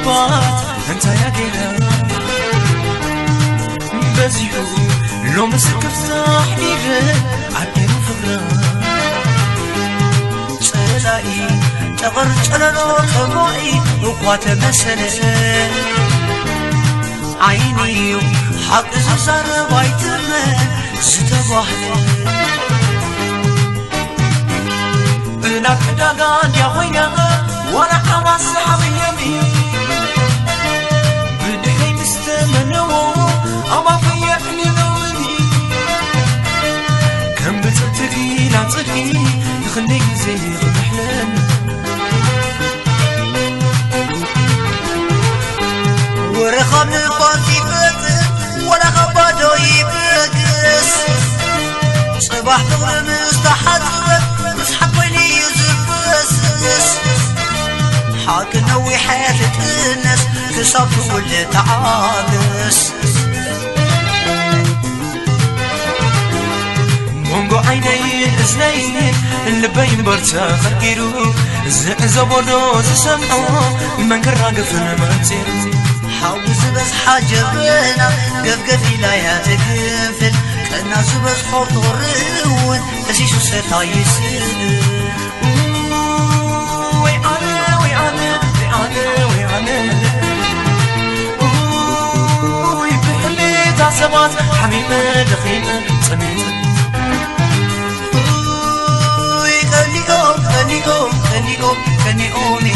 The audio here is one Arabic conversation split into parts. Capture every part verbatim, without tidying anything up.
سبات انت يا جيها بزيو لو مسك فتح ليه عبير فقرا سلاي تغرج على الخبائي وقوات مسألة عيني حق زر بايتمه ستباهله بناك داغان يا وينا وانا حواس حبيبي بدي مستمنو اما فيحني نومي كم بتتقي لا تصدقي يخليك زي المحلم ورخم الفاضي فتح ولا غبادو يبقس صباح ثغر مستحضر مسحب ويلي يزبس حاك نوي حياتك الناس تصب ولا تعابس مونغو عيني الاثنين اللي بين برتا فكروا زبودو زسمعوا من قراقف المنزل حاوز بس حاجة بينا قفقفي لا يتقفل كالناس بس حوط الرون تسيشو سيطا يسر ويعانا ويعانا ويعانا ويعانا ويبحلي تعصبات حميمة دخيمة صميمة ويكني قوم كني قوم كني قوم كني قومي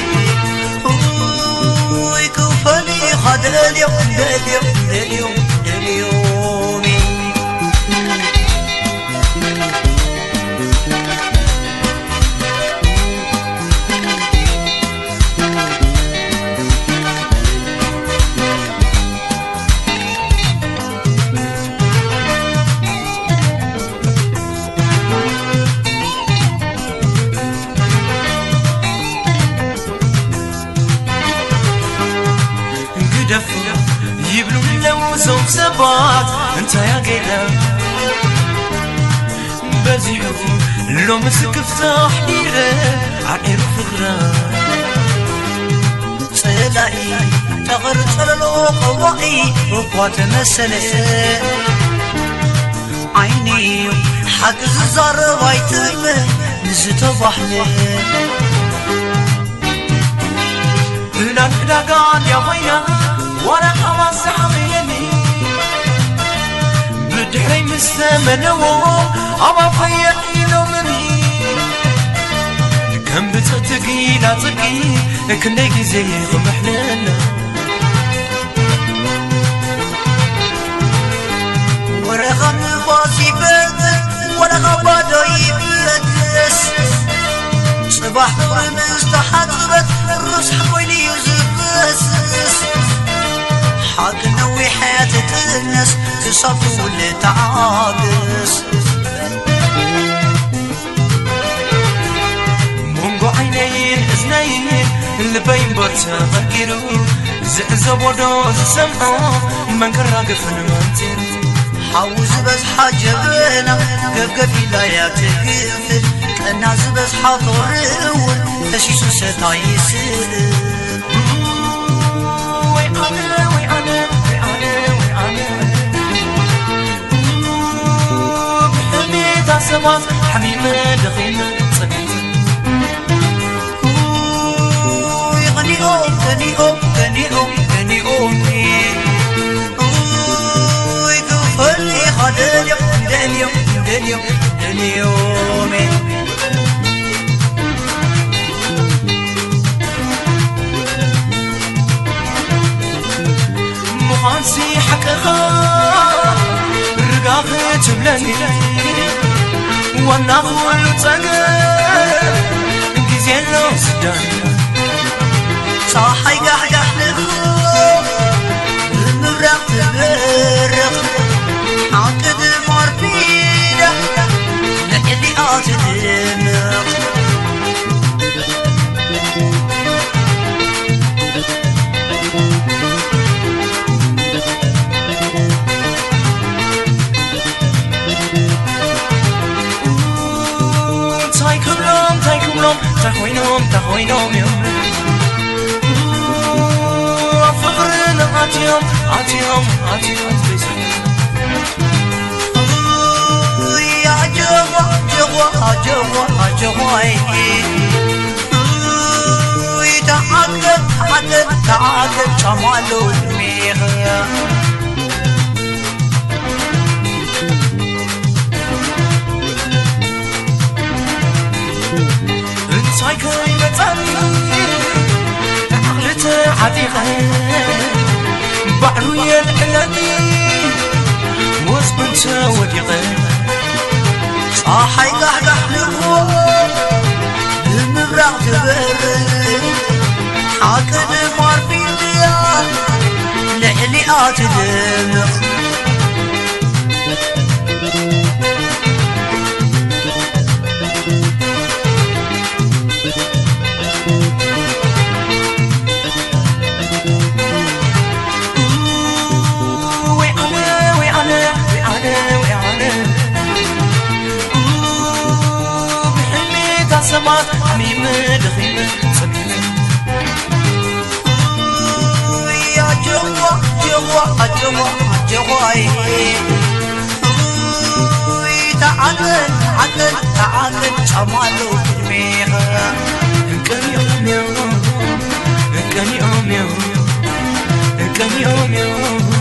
ويكفني خد اليوم اليوم اليوم اليوم يبلو لو زوج سبات انت يا قيلة بزيو لو مسك فتح ليه عقير فقرا سلاي تغرج على القوائي وقوات مسألة عيني حق زر بايتمه نزت بحله هنا داغان يا وينا وانا حواس حبيبي بدحي مستمنو اما فيحني نومي كم بتتقي لا تقي كنيك زي محلنا ورغم باسي بدر ولا غبادو يبلدس صباح ثغر مستحضرت الرصح ويلي يزبس حاك نوي حياتك الناس تصب ولا تعابس مونغو عينين اثنين اللي بين برتا فكروا زبودو زسمعوا من قراقف المنزل حاوز بس حاجة بينا قفقفي لا يتقفل كالناس بس حاضرون تشيسو ستا يسر ويعانا ويعانا ويعانا ويعانا بحلمي تعصبات حميمة دخيمة صميمة يغني أم كني أم كني أم كني أمي ويقفلي خد اليوم اليوم اليوم اليوم مخانسي حكاها رقاقة جبلني وانا اقول تقل انجزين لو سداني صاحي قحقح لخوف المبرق تبرق عقد ماربينة لكلي آتدمق تايكم لوم تايكم لوم تاخوينوم تاخوينوم يوم عتيهم عتيهم بيسن يا جوا جوا جوا جوا تعاقد تعاقد تعاقد جماله الميغ انسايكي بتاني عقلته عتيقة بعروية العلاني وزبنته وديقة صاحي قحقح لقوة المبرق تبرد حاكد مارفي ليا لعليات دمق سمات حميمة دخيمة سميمة يا جوا جوا جوا جوا تعال تعال تعال جماله الميغ كان يوم يوم كان يوم يوم كان يوم يوم